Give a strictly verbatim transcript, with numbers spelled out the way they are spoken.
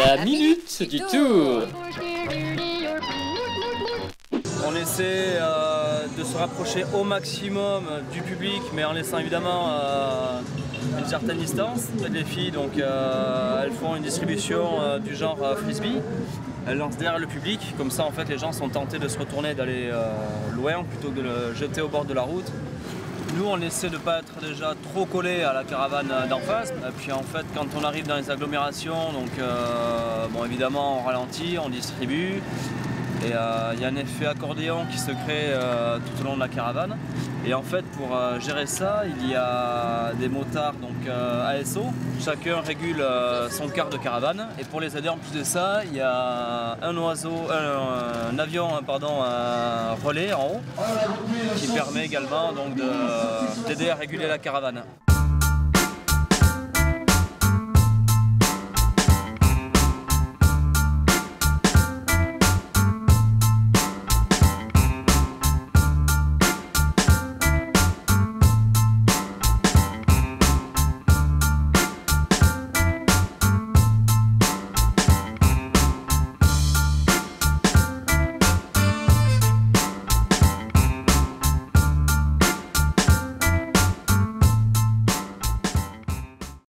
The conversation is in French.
La minute du tour. On essaie euh, de se rapprocher au maximum du public, mais en laissant évidemment euh, une certaine distance. Les filles, donc, euh, elles font une distribution euh, du genre euh, frisbee. Elles lancent derrière le public, comme ça en fait les gens sont tentés de se retourner, d'aller euh, loin plutôt que de le jeter au bord de la route. Nous on essaie de ne pas être déjà trop collé à la caravane d'en face. Et puis en fait quand on arrive dans les agglomérations, donc euh, bon évidemment on ralentit, on distribue. Et il euh, y a un effet accordéon qui se crée euh, tout au long de la caravane. Et en fait pour euh, gérer ça, il y a des motards donc euh, A S O. Chacun régule euh, son quart de caravane. Et pour les aider en plus de ça, il y a un oiseau, un, un avion pardon, un relais en haut qui permet également donc d'aider à réguler la caravane.